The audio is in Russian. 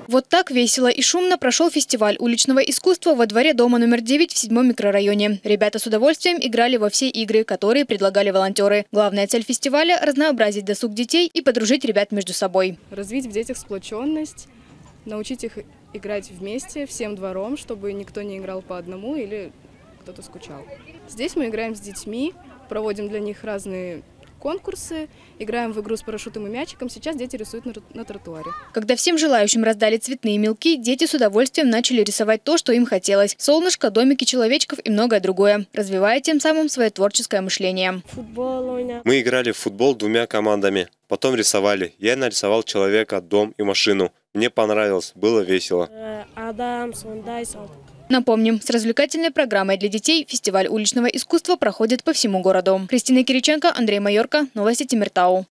Вот так весело и шумно прошел фестиваль уличного искусства во дворе дома номер 9 в 7-м микрорайоне. Ребята с удовольствием играли во все игры, которые предлагали волонтеры. Главная цель фестиваля – разнообразить досуг детей и подружить ребят между собой. Развить в детях сплоченность, научить их играть вместе, всем двором, чтобы никто не играл по одному или кто-то скучал. Здесь мы играем с детьми, проводим для них разные конкурсы, играем в игру с парашютом и мячиком. Сейчас дети рисуют на тротуаре. Когда всем желающим раздали цветные мелки, дети с удовольствием начали рисовать то, что им хотелось. Солнышко, домики человечков и многое другое, развивая тем самым свое творческое мышление. Мы играли в футбол двумя командами, потом рисовали. Я нарисовал человека, дом и машину. Мне понравилось, было весело. Напомним, с развлекательной программой для детей фестиваль уличного искусства проходит по всему городу. Кристина Кириченко, Андрей Майорко, новости Темиртау.